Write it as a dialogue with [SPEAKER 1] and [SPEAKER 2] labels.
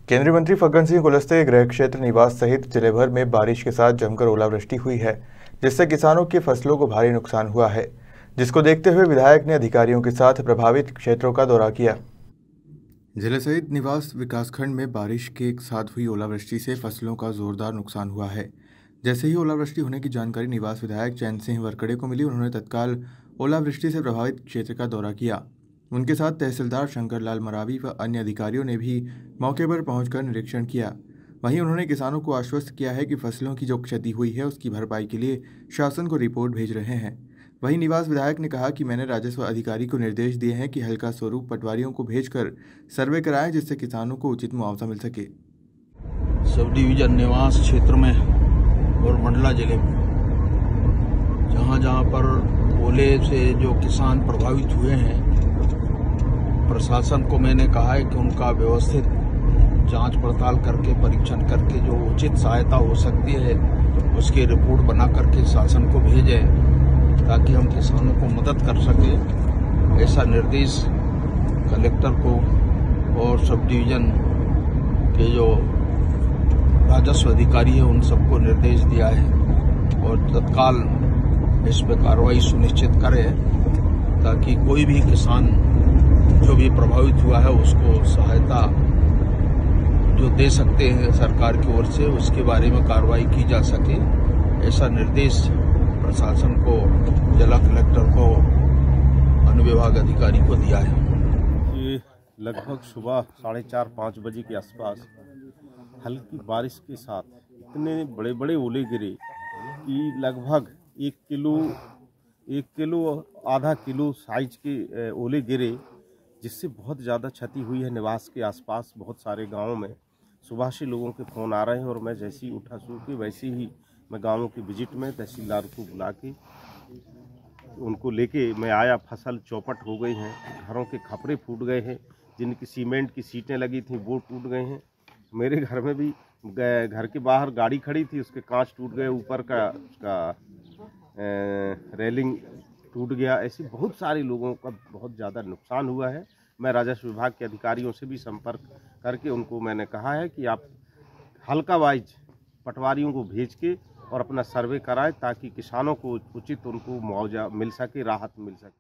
[SPEAKER 1] केंद्रीय मंत्री फग्गन सिंह कुलस्ते गृह क्षेत्र निवास सहित जिले भर में बारिश के साथ जमकर ओलावृष्टि हुई है, जिससे किसानों की फसलों को भारी नुकसान हुआ है, जिसको देखते हुए विधायक ने अधिकारियों के साथ प्रभावित क्षेत्रों का दौरा किया। जिले सहित निवास विकासखंड में बारिश के साथ हुई ओलावृष्टि से फसलों का जोरदार नुकसान हुआ है। जैसे ही ओलावृष्टि होने की जानकारी निवास विधायक चैन सिंह वरकड़े को मिली, उन्होंने तत्काल ओलावृष्टि से प्रभावित क्षेत्र का दौरा किया। उनके साथ तहसीलदार शंकर लाल मरावी व अन्य अधिकारियों ने भी मौके पर पहुंचकर निरीक्षण किया। वहीं उन्होंने किसानों को आश्वस्त किया है कि फसलों की जो क्षति हुई है उसकी भरपाई के लिए शासन को रिपोर्ट भेज रहे हैं। वहीं निवास विधायक ने कहा कि मैंने राजस्व अधिकारी को निर्देश दिए हैं कि हल्का स्वरूप पटवारियों को भेजकर सर्वे कराएं, जिससे किसानों को उचित मुआवजा मिल सके।
[SPEAKER 2] सब डिवीजन निवास क्षेत्र में और मंडला जिले में जहां पर ओले से जो किसान प्रभावित हुए हैं, प्रशासन को मैंने कहा है कि उनका व्यवस्थित जांच पड़ताल करके परीक्षण करके जो उचित सहायता हो सकती है उसकी रिपोर्ट बना करके शासन को भेजें, ताकि हम किसानों को मदद कर सकें। ऐसा निर्देश कलेक्टर को और सब डिवीजन के जो राजस्व अधिकारी है उन सबको निर्देश दिया है और तत्काल इस पर कार्रवाई सुनिश्चित करें, ताकि कोई भी किसान जो भी प्रभावित हुआ है उसको सहायता जो दे सकते हैं सरकार की ओर से, उसके बारे में कार्रवाई की जा सके। ऐसा निर्देश प्रशासन को, जिला कलेक्टर को, अनुविभाग अधिकारी को दिया है।
[SPEAKER 3] ये लगभग सुबह 4:30-5 बजे के आसपास हल्की बारिश के साथ इतने बड़े बड़े ओले गिरे कि लगभग 1 किलो आधा किलो साइज के ओले गिरे, जिससे बहुत ज़्यादा क्षति हुई है। निवास के आसपास बहुत सारे गांवों में सुबह से लोगों के फ़ोन आ रहे हैं और मैं जैसे ही उठा सो के वैसे ही मैं गांवों की विजिट में तहसीलदार को बुला के उनको लेके मैं आया। फसल चौपट हो गई हैं, घरों के खपरे फूट गए हैं, जिनकी सीमेंट की सीटें लगी थी वो टूट गए हैं। मेरे घर में भी घर के बाहर गाड़ी खड़ी थी, उसके कांच टूट गए, ऊपर का उसका रेलिंग टूट गया। ऐसे बहुत सारे लोगों का बहुत ज़्यादा नुकसान हुआ है। मैं राजस्व विभाग के अधिकारियों से भी संपर्क करके उनको मैंने कहा है कि आप हल्का वाइज पटवारियों को भेज के और अपना सर्वे कराएं, ताकि किसानों को उचित उनको मुआवजा मिल सके, राहत मिल सके।